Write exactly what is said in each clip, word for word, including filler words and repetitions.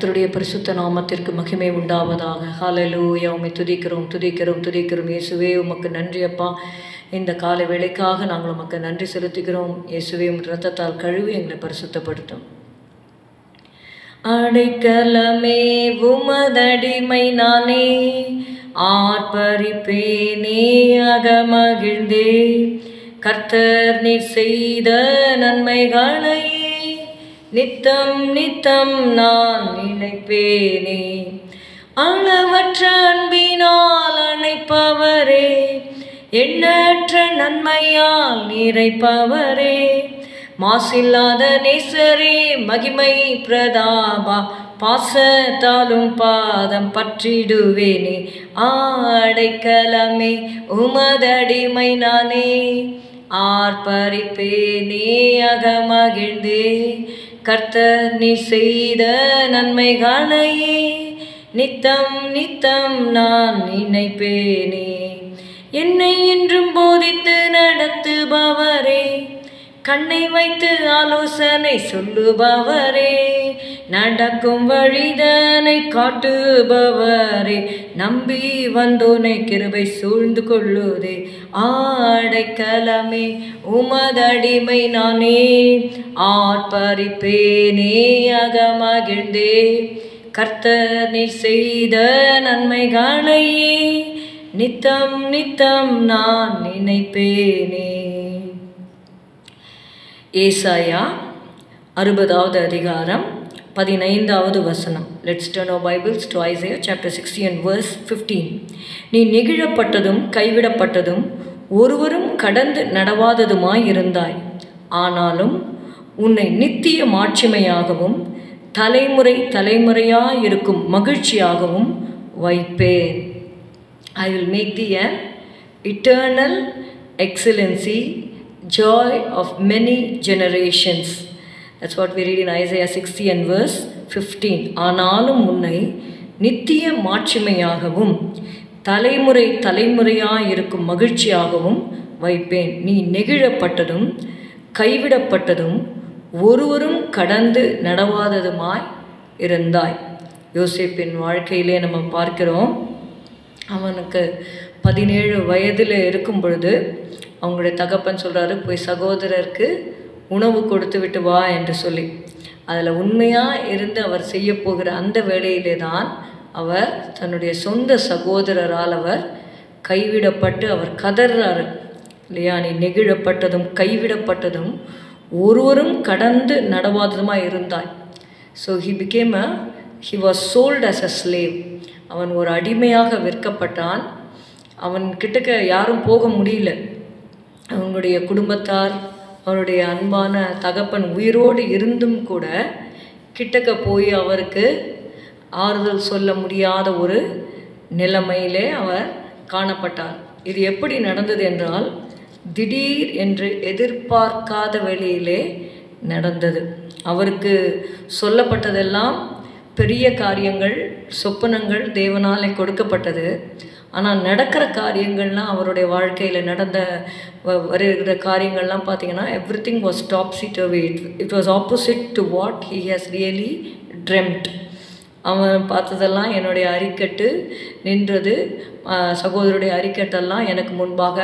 கர்த்தருடைய பரிசுத்த நாமத்திற்கு மகிமை உண்டாவதாக. ஹல்லேலூயா. உம்மை துதிக்கிறோம் துதிக்கிறோம் துதிக்கிறோம் இயேசுவே. உமக்கு நன்றி அப்பா. இந்த காலை வேளைக்காக நாங்கள் உமக்கு நன்றி செலுத்துகிறோம் இயேசுவே. உம் இரத்தத்தால் கழுவி எங்களை பரிசுத்தப்படுத்தும். அடைக்கலமே உமதடிமை நானே, ஆர்ப்பரிப்பேனே அகமகிழ்ந்தே. கர்த்தர் நீர் செய்த நன்மைகளை நித்தம் நித்தம் நான் நினைப்பேனே. அளவற்ற அன்பினால் அணைப்பவரே, எண்ணற்ற நன்மையால் நிறைப்பவரே. மாசில்லாத நேசரே, மகிமை பிரதாபா, பாசத்தாலும் பாதம் பற்றிடுவேனே. ஆடைக்கலமே உமதடிமை நானே, ஆர்ப்பரிப்பேனே அகமகிழ்ந்தே. கர்த்தர் நீ செய்த நன்மைகளையே நித்தம் நித்தம் நான் நினைப்பேனே. என்னை என்றும் போதித்து நடத்துபவரே, கண்ணை வைத்து ஆலோசனை சொல்லுபவரே. நடக்கும் வழிதனை காட்டுபவரே, நம்பி வந்தோனை கிருபை சூழ்ந்து கொள்ளுதே. ஆடைக்கலமே உமதடிமை நானே, ஆர்ப்பரிப்பேனே அகமகிழ்ந்தே. கர்த்தர் நீர் செய்த நன்மைகளையே நித்தம் நித்தம் நான் நினைப்பேனே. ஏசாயா அறுபதாவது அதிகாரம் பதினைந்தாவது வசனம். Let's turn our Bibles to Isaiah chapter sixty and verse fifteen. நீ நெகிழப்பட்டதும் கைவிடப்பட்டதும் ஒருவரும் கடந்து நடவாததுமாய் இருந்தாய். ஆனாலும் உன்னை நித்திய மாட்சிமையாகவும் தலைமுறை தலைமுறையாயிருக்கும் மகிழ்ச்சியாகவும் வைப்பேன். I will make thee an eternal excellency, joy of many generations. That's what we read in Isaiah sixty and verse fifteen. ஆனாலும் உன்னை நித்திய மாட்சிமையாகவும் தலைமுறை தலைமுறையாயிருக்கும் மகிழ்ச்சியாகவும் வைப்பேன். நீ நெகிழப்பட்டதும் கைவிடப்பட்டதும் ஒருவரும் கடந்து நடவாததுமாய் இருந்தாய். யோசேப்பின் வாழ்க்கையிலே நம்ம பார்க்கிறோம். அவனுக்கு பதினேழு வயதில் இருக்கும் பொழுது அவங்களுடைய தகப்பன் சொல்கிறாரு, போய் சகோதரருக்கு உணவு கொடுத்து விட்டு வா என்று சொல்லி. அதில் உண்மையாக இருந்து அவர் செய்ய போகிற அந்த வேளையிலே தான் அவர் தன்னுடைய சொந்த சகோதரரால் அவர் கைவிடப்பட்டு அவர் கதறாரு இல்லையா. நீ நெகிழப்பட்டதும் கைவிடப்பட்டதும் ஒருவரும் கடந்து நடவாததுமாக இருந்தாய். So he became a he was sold as a slave. அவன் ஒரு அடிமையாக விற்கப்பட்டான். அவன் கிட்டக்க யாரும் போக முடியல. அவனுடைய குடும்பத்தார், அவருடைய அன்பான தகப்பன் உயிரோடு இருந்தும் கூட கிட்டக்க போய் அவருக்கு ஆறுதல் சொல்ல முடியாத ஒரு நிலைமையிலே அவர் காணப்பட்டார். இது எப்படி நடந்தது என்றால், திடீர் என்று எதிர்பார்க்காத வேளையிலே நடந்தது. அவருக்கு சொல்லப்பட்டதெல்லாம் பெரிய காரியங்கள், சொப்பனங்கள் தேவனாலே கொடுக்கப்பட்டது. ஆனால் நடக்கிற காரியங்கள்லாம், அவருடைய வாழ்க்கையில் நடந்த வருகிற காரியங்கள்லாம் பார்த்திங்கன்னா, everything was topsy turvy. It it was opposite to what he has really dreamt. அவன் பார்த்ததெல்லாம் என்னுடைய அரிக்கட்டு நின்றது, சகோதரருடைய அரிக்கட்டெல்லாம் எனக்கு முன்பாக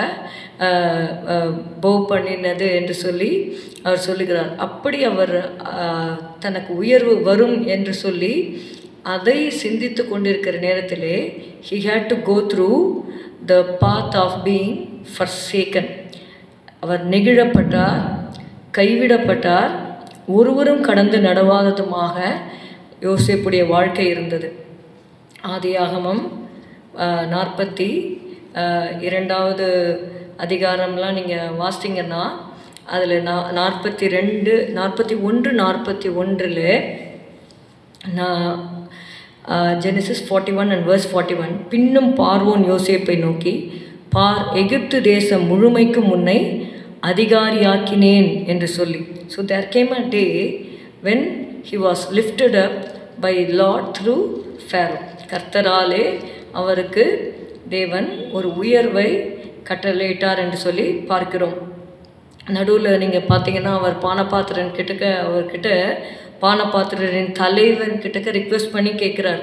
போ பண்ணினது என்று சொல்லி அவர் சொல்லுகிறார். அப்படி அவர் தனக்கு உயர்வு வரும் என்று சொல்லி அதை சிந்தித்து கொண்டிருக்கிற நேரத்திலே he had to go through the path of being forsaken. அவர் நெகிழப்பட்டார், கைவிடப்பட்டார், ஒருவரும் கடந்து நடவாததுமாக யோசேப்புடைய வாழ்க்கை இருந்தது. ஆதியாகமம் நாற்பத்தி இரண்டாவது அதிகாரம்லாம் நீங்கள் வாசித்தீங்கன்னா அதில் நா நாற்பத்தி ரெண்டு நாற்பத்தி ஒன்று நாற்பத்தி ஒன்றில் நான் Genesis forty one and verse forty one. பின்னும் பார்வோன் யோசேப்பை நோக்கி, பார், எகிப்து தேசம் முழுமைக்கும் உன்னை அதிகாரியாக்கினேன் என்று சொல்லி. So there came a day when he was lifted up by Lord through Pharaoh. கர்த்தராலே அவருக்கு தேவன் ஒரு உயர்வை கட்டளையிட்டார் என்று சொல்லி பார்க்கிறோம். நடுவில் நீங்கள் பார்த்தீங்கன்னா அவர் பானபாத்திரன் கிட்டக்க அவர்கிட்ட பானபாத்திரரின் தலைவன் கிட்டக்க ரிக்வெஸ்ட் பண்ணி கேட்குறார்.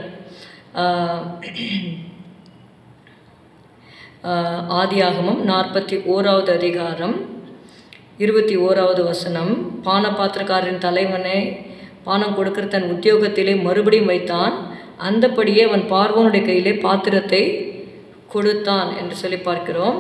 ஆதியாகமம் நாற்பத்தி ஓராவது அதிகாரம் இருபத்தி ஓராவது வசனம். பானபாத்திரக்காரரின் தலைவனை பானம் கொடுக்கிற தன் உத்தியோகத்திலே மறுபடியும் வைத்தான், அந்தபடியே அவன் பார்வோனுடைய கையிலே பாத்திரத்தை கொடுத்தான் என்று சொல்லி பார்க்கிறோம்.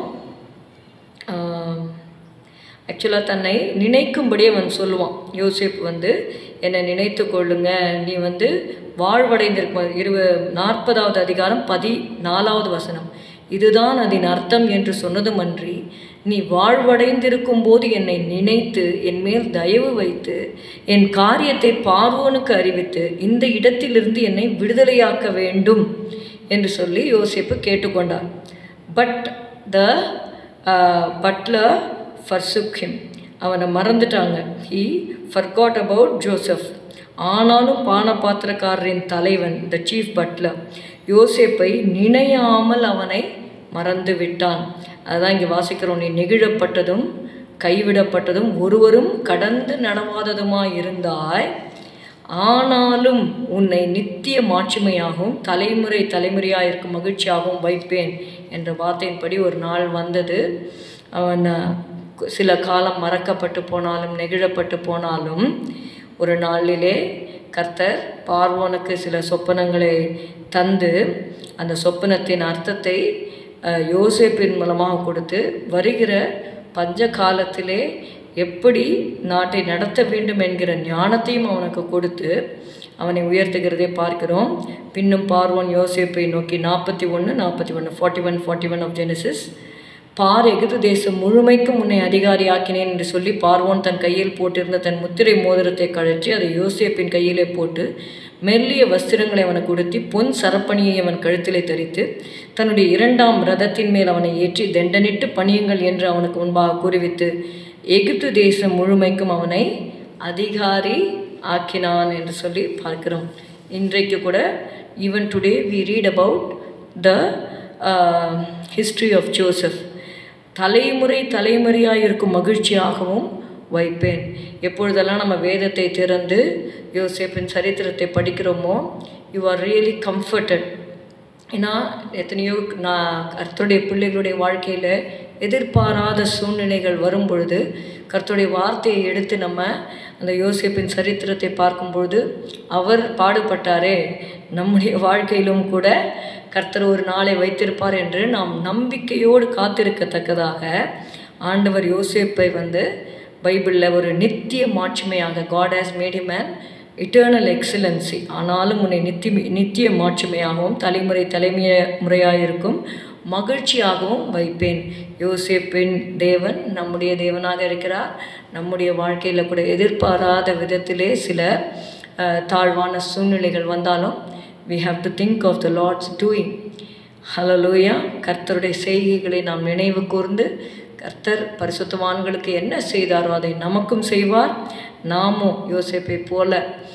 ஆக்சுவலாக தன்னை நினைக்கும்படி அவன் சொல்லுவான். யோசேப்பு வந்து என்னை நினைத்து கொள்ளுங்க, நீ வந்து வாழ்வடைந்திருக்கும். இருவ நாற்பதாவது அதிகாரம் பதினாலாவது வசனம். இதுதான் அதன் அர்த்தம் என்று சொன்னதும் அன்றி, நீ வாழ்வடைந்திருக்கும் போது என்னை நினைத்து என் மேல் தயவு வைத்து என் காரியத்தை பார்வோனுக்கு அறிவித்து இந்த இடத்திலிருந்து என்னை விடுதலையாக்க வேண்டும் என்று சொல்லி யோசேப்பு கேட்டுக்கொண்டார். But the butler forsook him. அவனை மறந்துட்டாங்க. he forgot about Joseph. ஆனாலும் பானபாத்திரக்காரரின் தலைவன் த சீஃப் பட்லர் யோசேப்பை நினையாமல் அவனை மறந்து விட்டான். அதுதான் இங்கே வாசிக்கிறோம். நீ நெகிழப்பட்டதும் கைவிடப்பட்டதும் ஒருவரும் கடந்து நடவாததுமாய் இருந்தாய், ஆனாலும் உன்னை நித்திய மாட்சிமையாகவும் தலைமுறை தலைமுறையாக இருக்கும் மகிழ்ச்சியாகவும் வைப்பேன் என்ற வார்த்தையின்படி ஒரு நாள் வந்தது. அவன் சில காலம் மறக்கப்பட்டு போனாலும் நெகிழப்பட்டு போனாலும் ஒரு நாளிலே கர்த்தர் பார்வோனுக்கு சில சொப்பனங்களை தந்து அந்த சொப்பனத்தின் அர்த்தத்தை யோசேப்பின் மூலமாக கொடுத்து வருகிற பஞ்ச காலத்திலே எப்படி நாட்டை நடத்த வேண்டும் என்கிற ஞானத்தையும் அவனுக்கு கொடுத்து அவனை உயர்த்துகிறதை பார்க்கிறோம். பின்னும் பார்வோன் யோசேப்பை நோக்கி நாற்பத்தி ஒன்று நாற்பத்தி ஒன்று forty one forty one of Genesis. பார், எகிப்து தேசம் முழுமைக்கும் உன்னை அதிகாரியாக்கினேன் என்று சொல்லி பார்வோன் தன் கையில் போட்டிருந்த தன் முத்திரை மோதிரத்தை கழற்றி அதை யோசேப்பின் கையிலே போட்டு மெல்லிய வஸ்திரங்களை அவனுக்கு உடுத்தி பொன் சரப்பணியை அவன் கழுத்திலே தரித்து தன்னுடைய இரண்டாம் ரதத்தின் மேல் அவனை ஏற்றி தண்டனிட்டு பணியுங்கள் என்று அவனுக்கு முன்பாக கூறிவித்து எகிப்து தேசம் முழுமைக்கும் அவனை அதிகாரி ஆக்கினான் என்று சொல்லி பார்க்கிறோம். இன்றைக்கு கூட even today we read about the history of Joseph. தலைமுறை தலைமுறையாக இருக்கும் மகிழ்ச்சியாகவும் வைப்பேன். எப்பொழுதெல்லாம் நம்ம வேதத்தை திறந்து யோசேப்பின் சரித்திரத்தை படிக்கிறோமோ, யூ ஆர் ரியலி கம்ஃபர்டட். ஏன்னா எத்தனையோ நான் கர்த்தருடைய பிள்ளைகளுடைய வாழ்க்கையில் எதிர்பாராத சூழ்நிலைகள் வரும் பொழுது கர்த்தருடைய வார்த்தையை எடுத்து நம்ம அந்த யோசேப்பின் சரித்திரத்தை பார்க்கும்பொழுது அவர் பாடுபட்டாரே, நம்முடைய வாழ்க்கையிலும் கூட கர்த்தர் ஒரு நாளை வைத்திருப்பார் என்று நாம் நம்பிக்கையோடு காத்திருக்கத்தக்கதாக ஆண்டவர் யோசேப்பை வந்து பைபிளில் ஒரு நித்திய மாட்சிமையாக God has made him an eternal excellency. ஆனாலும் உன்னை நித்தி நித்திய மாட்சிமையாகவும் தலைமுறை தலைமைய முறையாயிருக்கும் மகிழ்ச்சியாகவும் வைப்பேன். யோசேப்பின் தேவன் நம்முடைய தேவனாக இருக்கிறார். நம்முடைய வாழ்க்கையில் கூட எதிர்பாராத விதத்திலே சில தாழ்வான சூழ்நிலைகள் வந்தாலும் we have to think of the Lord's doing. ஹல்லேலூயா. கர்த்தருடைய செய்கைகளை நாம் நினைவு கூர்ந்து கர்த்தர் பரிசுத்தவான்களுக்கு என்ன செய்தாரோ அதை நமக்கும் செய்வார். நாமும் யோசேப்பை போல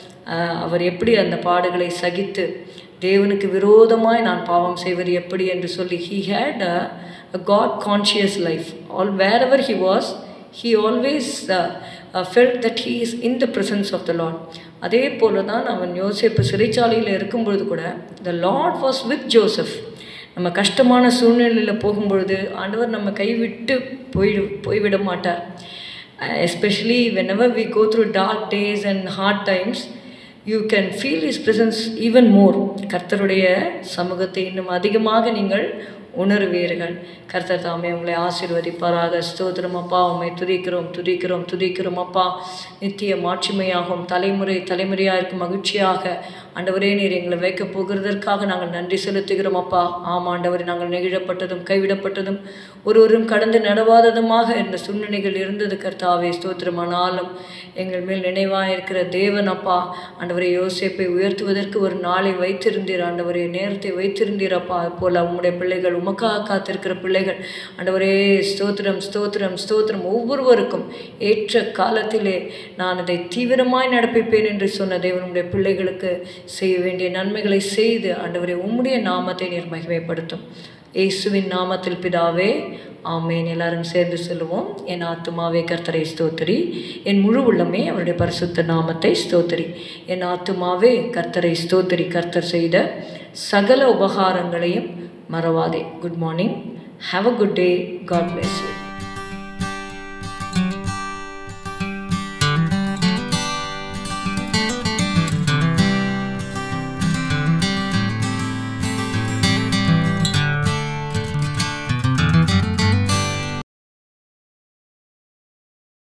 அவர் எப்படி அந்த பாடுகளை சகித்து தேவனுக்கு விரோதமாய் நான் பாவம் செய்வது எப்படி என்று சொல்லி he had a, a God conscious life. All wherever he was, he always uh, uh, felt that he is in the presence of the Lord. அதே போல தான் அவன் யோசேப்பு சிறைச்சாலையில் இருக்கும் பொழுது கூட the Lord was with Joseph. நம்ம கஷ்டமான சூழ்நிலையில் போகும்பொழுது ஆண்டவர் நம்ம கைவிட்டு போய் போய்விட மாட்டார். Especially whenever we go through dark days and hard times, you can feel his presence even more. கர்த்தருடைய சமூகத்தை இன்னும் அதிகமாக நீங்கள் உணர்வீர்கள். கர்த்தர் தாமே உங்களை ஆசீர்வதிப்பாராக. ஸ்தோத்திரம் அப்பா, உம்மை துதிக்கிறோம் துதிக்கிறோம் துதிக்கிறோம் அப்பா. நித்திய மாட்சிமையாகவும் தலைமுறை தலைமுறையாக இருக்கும் மகிழ்ச்சியாக ஆண்டவரே நீர் எங்களை வைக்கப் போகிறதற்காக நாங்கள் நன்றி செலுத்துகிறோம் அப்பா. ஆம் ஆண்டவரே, நாங்கள் நெகிழப்பட்டதும் கைவிடப்பட்டதும் ஒருவரும் கடந்து நடவாததுமாக இந்த சூழ்நிலைகள் இருந்தது கர்த்தாவே. ஸ்தோத்திரமானாலும் எங்கள் மேல் நினைவாக இருக்கிற தேவன் அப்பா ஆண்டவரே யோசேப்பை உயர்த்துவதற்கு ஒரு நாளை வைத்திருந்தீர் ஆண்டவரே, நேரத்தை வைத்திருந்தீர் அப்பா. அதுபோல் உம்முடைய பிள்ளைகள் உமக்காக காத்திருக்கிற பிள்ளைகள் ஆண்டவரே ஸ்தோத்திரம் ஸ்தோத்திரம் ஸ்தோத்திரம். ஒவ்வொருவருக்கும் ஏற்ற காலத்திலே நான் அதை தீவிரமாய் நடப்பிப்பேன் என்று சொன்ன தேவனுடைய பிள்ளைகளுக்கு செய்ய வேண்டிய நன்மைகளை செய்து ஆண்டவரே உம்முடைய நாமத்தை நீர் மகிமைப்படுத்தும். இயேசுவின் நாமத்தில் பிதாவே, ஆமேன். எல்லாரும் சேர்ந்து சொல்லுவோம். என் ஆத்துமாவே கர்த்தரை ஸ்தோத்திரி, என் முழு உள்ளமே அவருடைய பரிசுத்த நாமத்தை ஸ்தோத்திரி. என் ஆத்துமாவே கர்த்தரை ஸ்தோத்திரி, கர்த்தர் செய்த சகல உபகாரங்களையும் மறவாதே. Good morning. Have a good day. God bless you.